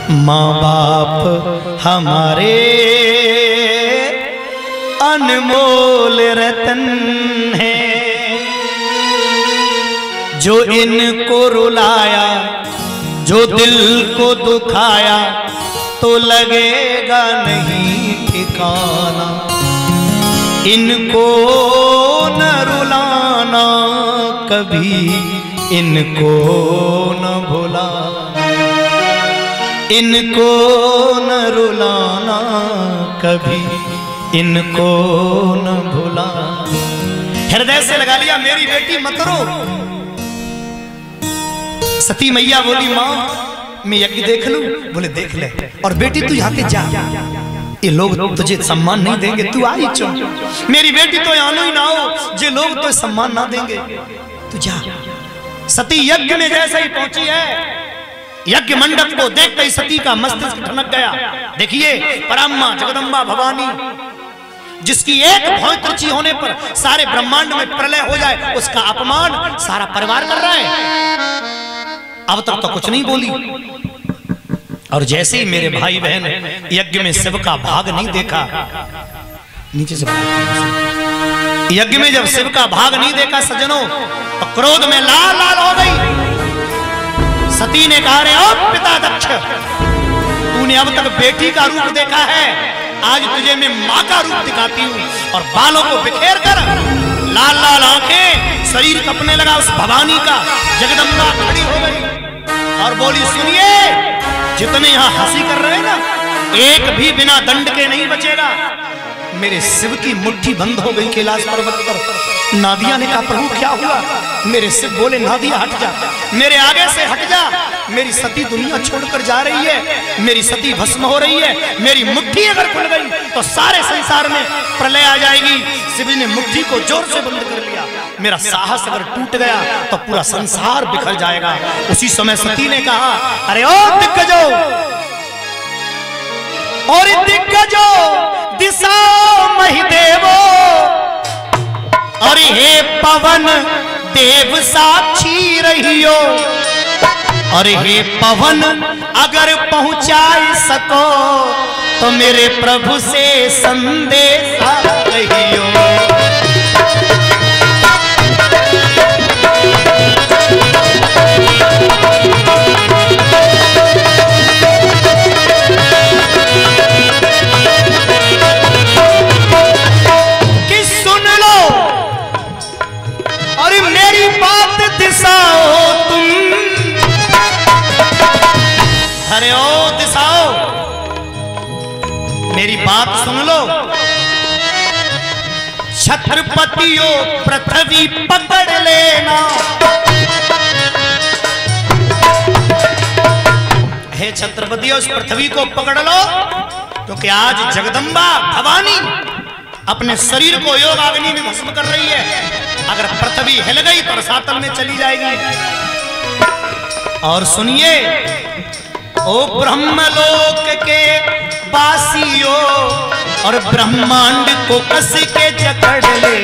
माँ बाप हमारे अनमोल रतन है, जो इनको रुलाया, जो दिल को दुखाया, तो लगेगा नहीं ठिकाना। इनको न रुलाना कभी, इनको न भुलाना, इनको न रुलाना कभी, इनको न भुलाना। हृदय से लगा लिया, मेरी बेटी मत रो। सती मैया बोली, माँ मैं यज्ञ देख लूं? बोले देख ले, और बेटी तू यहाँ के जा, ये लोग तुझे सम्मान नहीं देंगे, तू आई चो। मेरी बेटी तो आनो ही ना हो, जे लोग तो सम्मान ना देंगे, तू जा। सती यज्ञ में जैसे ही पहुंची है, यज्ञ मंडप को देखते ही सती का मस्तिष्क ठनक गया। देखिए पराम्मा जगदम्बा भवानी, जिसकी एक भौंत रुचि होने पर सारे ब्रह्मांड में प्रलय हो जाए, उसका अपमान सारा परिवार कर रहा है। अब तक तो कुछ नहीं बोली, और जैसे ही मेरे भाई बहन यज्ञ में शिव का भाग नहीं देखा, नीचे से यज्ञ में जब शिव का भाग नहीं देखा सज्जनों, तो क्रोध में लाल लाल हो गई। सती ने कहा, रे ओ पिता दक्ष, तूने अब तक बेटी का रूप देखा है, आज तुझे मैं माँ का रूप दिखाती हूँ। और बालों को बिखेर कर लाल लाल आंखें, शरीर कपने लगा उस भवानी का। जगदम्बा खड़ी हो गई और बोली, सुनिए, जितने यहाँ हंसी कर रहे हैं ना, एक भी बिना दंड के नहीं बचेगा। मेरे शिव की मुट्ठी बंद हो गई कैलाश पर्वत पर। नादिया ने कहा, प्रभु क्या हुआ? मेरे शिव बोले, नादिया हट जा, मेरे आगे से हट जा, मेरी सती दुनिया छोड़कर जा रही है, मेरी सती भस्म हो रही है, मेरी मुट्ठी अगर खुल गई तो सारे संसार में प्रलय आ जाएगी। शिव ने मुट्ठी को जोर से बंद कर लिया, मेरा साहस अगर टूट गया तो पूरा संसार बिखर जाएगा। उसी समय सती ने कहा, अरे ओ दिग्गजो, और दिग्गजो दिशाओ महिदेवो, और हे पवन देव साक्षी रहियो, और हे पवन अगर पहुंचाई सको तो मेरे प्रभु से संदेशा कहियो। अरे ओ दिशाओ, मेरी बात सुन लो। छत्रपतियों पृथ्वी पकड़ लेना, हे छत्रपतियों उस पृथ्वी को पकड़ लो, क्योंकि आज जगदम्बा भवानी अपने शरीर को योग अग्नि में भस्म कर रही है। अगर पृथ्वी हिल गई तो रसातल में चली जाएगी। और सुनिए, ओ ब्रह्मलोक के वासियों, और ब्रह्मांड को कस के जकड़ ले।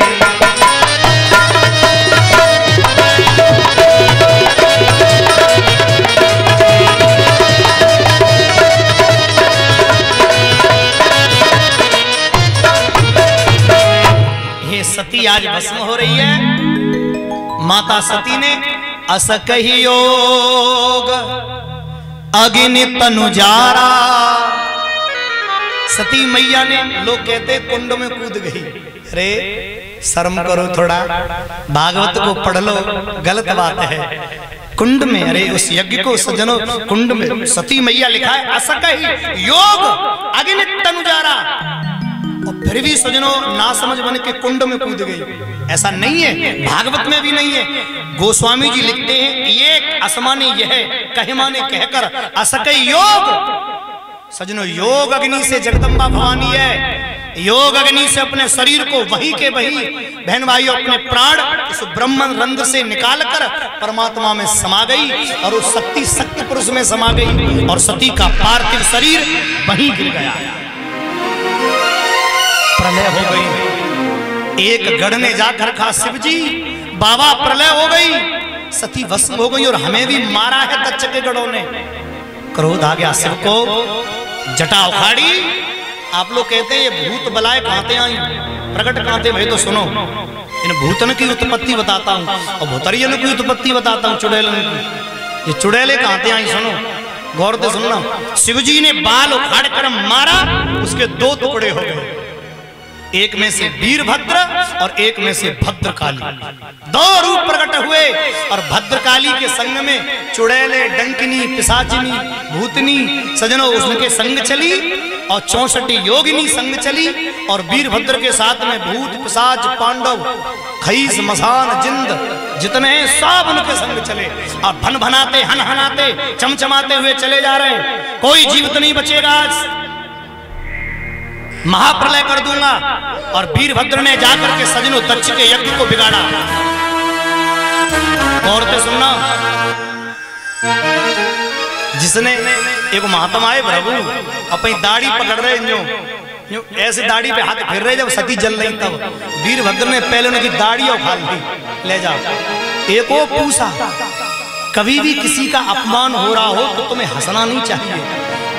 ये सती आज भस्म हो रही है। माता सती ने असकही योग अग्नि तनुजारा, सती मैया ने, लोग कहते कुंड में कूद गई। अरे शर्म करो थोड़ा, भागवत को पढ़ लो, गलत बात है। कुंड में, अरे उस यज्ञ को सज्जनों कुंड में सती मैया लिखा है, असकही योग अग्नि तनुजारा, और फिर भी सज्जनों ना समझ बन के कुंड में कूद गई। ऐसा नहीं है, भागवत में भी नहीं है। गोस्वामी जी लिखते हैं, ये असमाने यह कहे माने कहकर असकई योग। सज्जनों योग अग्नि से जगदम्बा भवानी है, योग अग्नि से अपने शरीर को वहीं के वहीं बहन भाइयों अपने प्राण उस ब्रह्म रंध्र से निकालकर परमात्मा में समा गई, और उस शक्ति पुरुष में समा गई, और सती का पार्थिव शरीर वहीं गिर गया, प्रलय हो गई। एक गढ़ ने जाकर कहा, शिव जी बाबा प्रलय हो गई, सती भस्म हो गई, और हमें भी मारा है दक्ष के गढ़ों ने। क्रोध आ गया शिव को, जटा उखाड़ी। आप लोग कहते हैं ये भूत बलाए कहते आई, प्रकट कहते भाई, तो सुनो इन भूतन की उत्पत्ति बताता हूँ और भूतरियन की उत्पत्ति बताता हूँ, चुड़ैलन की। ये चुड़ैले कहते आई, सुनो गौर से सुनना। शिवजी ने बाल उखाड़ कर मारा, उसके दो टुकड़े हो गए, एक में से वीरभद्र और एक में से भद्रकाली। दो रूप प्रकट हुए और भद्रकाली के संग में चुड़ैले, डंकिनी, पिशाचिनी, भूतनी सजनों उसके संग चली और 64 योगिनी संग चली और वीरभद्र के साथ में भूत, पिशाच, पांडव, खईस, मसान, जिंद जितने सब उनके संग चले और भन भनाते, हन हनाते, चमचमाते हुए चले जा रहे हैं। कोई जीवित नहीं बचेगा, आज महाप्रलय कर दूंगा। और वीरभद्र ने जाकर के सजनों दक्ष के यज्ञ को बिगाड़ा। गौर से सुनना, जिसने एक महात्मा आए प्रभु अपनी दाढ़ी पकड़ रहे यूं ऐसे दाढ़ी पे हाथ फेर रहे, जब सती जल रही तब वीरभद्र ने पहले उनकी दाढ़ी उखाड़ ली, ले जाओ। एक पूछा, कभी भी किसी का अपमान हो रहा हो तो तुम्हें हंसना नहीं चाहिए,